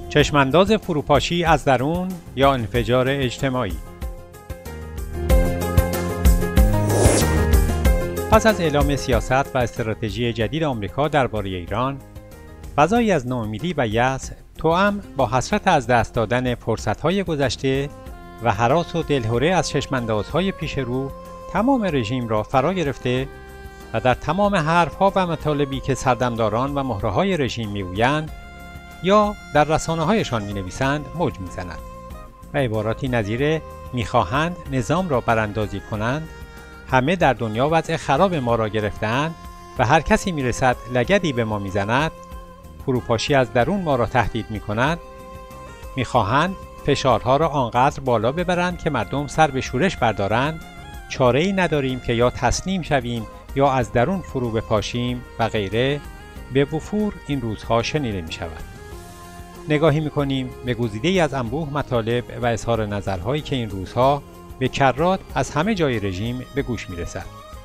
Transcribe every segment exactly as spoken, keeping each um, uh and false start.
چشمانداز فروپاشی از درون یا انفجار اجتماعی. پس از اعلام سیاست و استراتژی جدید آمریکا درباره ایران، فضایی از ناامیدی و یأس توأم با حسرت از دست دادن فرصت‌های گذشته و هراس و دلهره از چشماندازهای پیش رو تمام رژیم را فرا گرفته و در تمام حرف‌ها و مطالبی که سردمداران و مهره‌های رژیم می‌گویند یا در رسانه‌هایشان می‌نویسند موج می‌زند و عباراتی نظیر می‌خواهند نظام را براندازی کنند، همه در دنیا وضع خراب ما را گرفتند و هر کسی می‌رسد لگدی به ما می‌زند، فروپاشی از درون ما را تهدید می‌کند، می‌خواهند فشارها را آنقدر بالا ببرند که مردم سر به شورش بردارند، چاره‌ای نداریم که یا تسلیم شویم یا از درون فرو بپاشیم و غیره، به وفور این روزها شنیده می‌شود. نگاهی می‌کنیم به گزیده‌ای از انبوه مطالب و اظهار نظرهایی که این روزها به کرات از همه جای رژیم به گوش می‌رسد.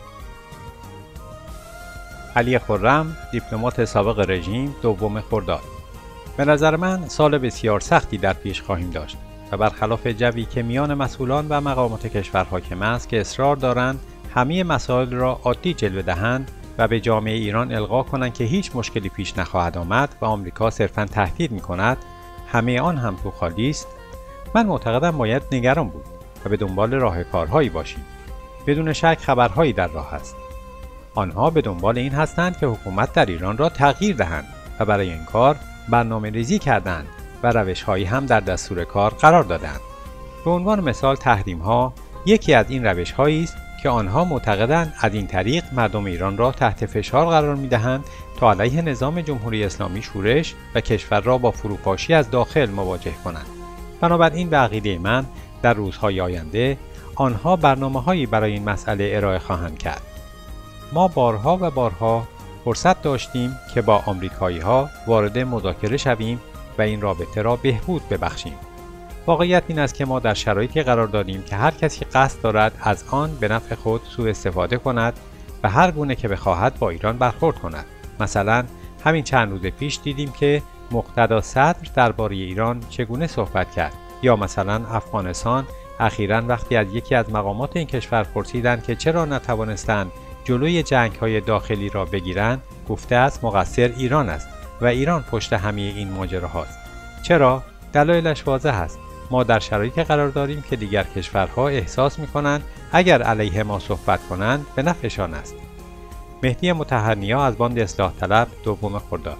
علی خرم، دیپلمات سابق رژیم، دوم خرداد: به نظر من سال بسیار سختی در پیش خواهیم داشت و برخلاف جوی که میان مسئولان و مقامات کشور حاکم است که اصرار دارند همه مسائل را عادی جلوه دهند و به جامعه ایران القا کنند که هیچ مشکلی پیش نخواهد آمد و آمریکا صرفاً تهدید می‌کند، همه آن هم تو خالی است. من معتقدم باید نگران بود و به دنبال راهکارهایی باشیم. بدون شک خبرهایی در راه است. آنها به دنبال این هستند که حکومت در ایران را تغییر دهند و برای این کار برنامه ریزی کردند و روش‌هایی هم در دستور کار قرار دادند. به عنوان مثال تحریم‌ها یکی از این روش‌هایی است که آنها معتقدند از این طریق مردم ایران را تحت فشار قرار می‌دهند تا علیه نظام جمهوری اسلامی شورش و کشور را با فروپاشی از داخل مواجه کنند. بنابراین به عقیده من در روزهای آینده آنها برنامه‌هایی برای این مسئله ارائه خواهند کرد. ما بارها و بارها فرصت داشتیم که با آمریکایی‌ها وارد مذاکره شویم و این رابطه را بهبود ببخشیم. واقعیت این است که ما در شرایطی قرار داریم که هر کسی قصد دارد از آن به نفع خود سوء استفاده کند و هر گونه که بخواهد با ایران برخورد کند. مثلا همین چند روز پیش دیدیم که مقتدا صدر درباره ایران چگونه صحبت کرد، یا مثلا افغانستان اخیراً وقتی از یکی از مقامات این کشور پرسیدند که چرا نتوانستند جلوی جنگ‌های داخلی را بگیرند، گفته است مقصر ایران است و ایران پشت همه این ماجراهاست. چرا؟ دلایلش واضح است. ما در شرایطی قرار داریم که دیگر کشورها احساس می‌کنند اگر علیه ما صحبت کنند به نفعشان است. مهدی مطهرنیا از باند اصلاح طلب، دوم خرداد: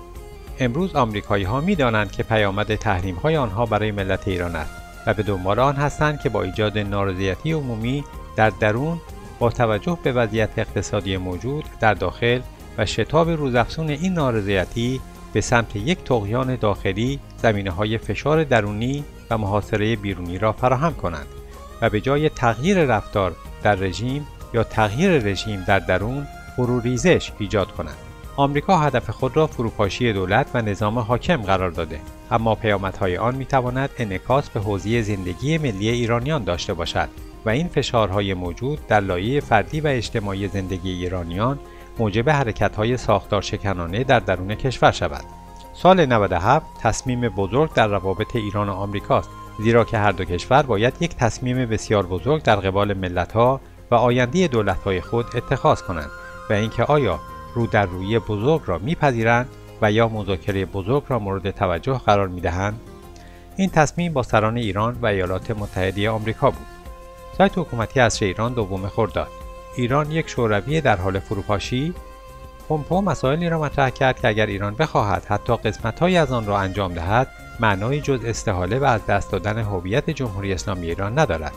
امروز آمریکایی‌ها می‌دانند که پیامد تحریم‌های آنها برای ملت ایران است و به دنبال آن هستند که با ایجاد نارضایتی عمومی در درون با توجه به وضعیت اقتصادی موجود در داخل و شتاب روزافزون این نارضایتی به سمت یک طغیان داخلی زمینه‌های فشار درونی و محاصره بیرونی را فراهم کنند و به جای تغییر رفتار در رژیم یا تغییر رژیم در درون فروریزش ایجاد کنند. آمریکا هدف خود را فروپاشی دولت و نظام حاکم قرار داده، اما پیامدهای آن می‌تواند انعکاس به حوزه زندگی ملی ایرانیان داشته باشد و این فشارهای موجود در لایه فردی و اجتماعی زندگی ایرانیان موجب حرکت‌های ساختار شکنانه در درون کشور شود. سال نود و هفت تصمیم بزرگ در روابط ایران و آمریکاست، زیرا که هر دو کشور باید یک تصمیم بسیار بزرگ در قبال ملت‌ها و آینده دولت‌های خود اتخاذ کنند و اینکه آیا رو در رویه بزرگ را می‌پذیرند و یا مذاکره بزرگ را مورد توجه قرار می‌دهند. این تصمیم با سران ایران و ایالات متحده آمریکا بود. سایت حکومتی عصر ایران، دوم خرداد: ایران یک شوروی در حال فروپاشی. پومپئو مسائلی را مطرح کرد که اگر ایران بخواهد حتی قسمت‌هایی از آن را انجام دهد، معنایی جز استحاله و از دست دادن هویت جمهوری اسلامی ایران ندارد.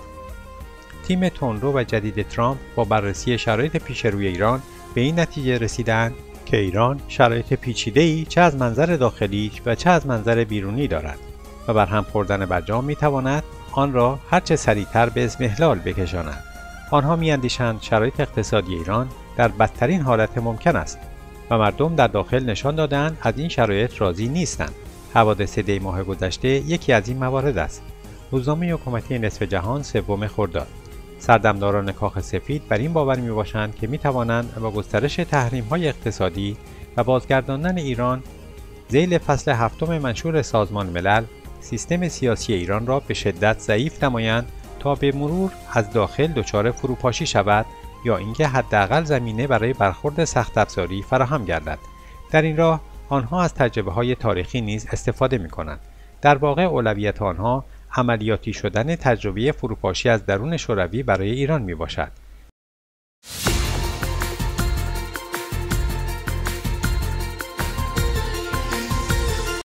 تیم تندرو و جدید ترامپ با بررسی شرایط پیش روی ایران به این نتیجه رسیدند که ایران شرایط پیچیده‌ای چه از منظر داخلی و چه از منظر بیرونی دارد و برهم خوردن برجام می‌تواند آن را هرچه سریعتر به اضمحلال بکشاند. آنها می‌اندیشند شرایط اقتصادی ایران در بدترین حالت ممکن است و مردم در داخل نشان دادند از این شرایط راضی نیستند. حوادث دی ماه گذشته یکی از این موارد است. روزنامه حکومتی نصف جهان، سوم خرداد: سردمداران کاخ سفید بر این باور می‌باشند که می‌توانند با گسترش تحریم‌های اقتصادی و بازگرداندن ایران ذیل فصل هفتم منشور سازمان ملل سیستم سیاسی ایران را به شدت ضعیف نمایند تا به مرور از داخل دچار فروپاشی شود یا اینکه حداقل زمینه برای برخورد سخت افزاری فراهم گردد. در این راه آنها از تجربه‌های تاریخی نیز استفاده می‌کنند. در واقع اولویت آنها عملیاتی شدن تجربه فروپاشی از درون شوروی برای ایران میباشد.